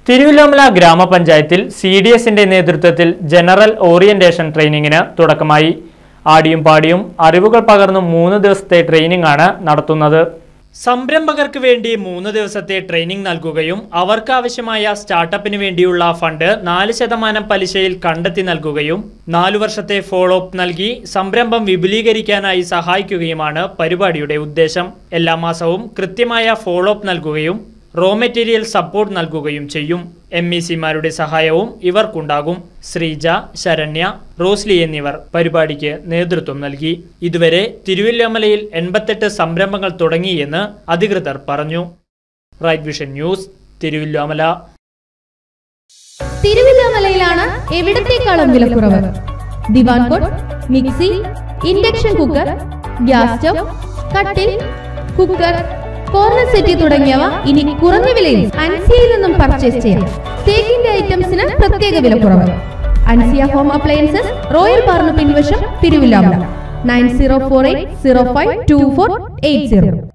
തിരുവല്ലോമല ഗ്രാമപഞ്ചായത്തിൽ CDSന്റെ നേതൃത്വത്തിൽ general orientation ട്രെയിനിങ്ങിന് തുടക്കമായി. ആടിയും പാടിയും അറിവുകൾ പകർന്നും 3 ദിവസത്തെ ട്രെയിനിംഗ് ആണ് നടത്തുന്നത്. സംരംഭകർക്ക് വേണ്ടി 3 ദിവസത്തെ ട്രെയിനിംഗ് നൽകുകയും അവർക്ക് ആവശ്യമായ സ്റ്റാർട്ടപ്പിന് വേണ്ടിയുള്ള ഫണ്ട് 4% പലിശയിൽ കണ്ടെത്തി നൽകുകയും 4 വർഷത്തെ ഫോളോ അപ്പ് നൽകി സംരംഭം വിപുലീകരിക്കാനായി സഹായിക്കുകയുമാണ് പരിപാടിയുടെ ഉദ്ദേശം. എല്ലാ മാസവും കൃത്യമായ ഫോളോ അപ്പ് നൽകുകയും റോ മെറ്റീരിയൽ സപ്പോർട്ട് നൽകുകയും ചെയ്യും. MECമാരുടെ സഹായവും ഇവർക്കുണ്ടാകും. ശ്രീജ, ശരണ്യ, റോസ്ലി എന്നിവർ പരിപാടിക്ക് നേതൃത്വം നൽകി. ഇതുവരെ തിരുവല്ലോമലയിൽ 88 സംരംഭങ്ങൾ തുടങ്ങിയെന്ന് അധികൃതർ പറഞ്ഞു. Right Vision News, Thiruvallomala. തിരുവല്ലോമലയിലാണ് എവിടത്തേക്കാളും വിലക്കുറവ്. Divan cot, mixie, induction cooker, gas stove, കട്ടിൽ, കുക്കർ, കോർണർ സെറ്റ് തുടങ്ങിയവ ഇനി കുറഞ്ഞ വിലയിൽ അൻസിയയിൽ നിന്നും പർച്ചേസ് ചെയ്യാം. തേക്കിന്റെ ഐറ്റംസിന് പ്രത്യേക വിലക്കുറവ്. അൻസിയ ഹോം അപ്ലയൻസസ്, റോയൽ പാർന്ന് പിൻവശം, തിരുവല്ലോമല. 9048052480.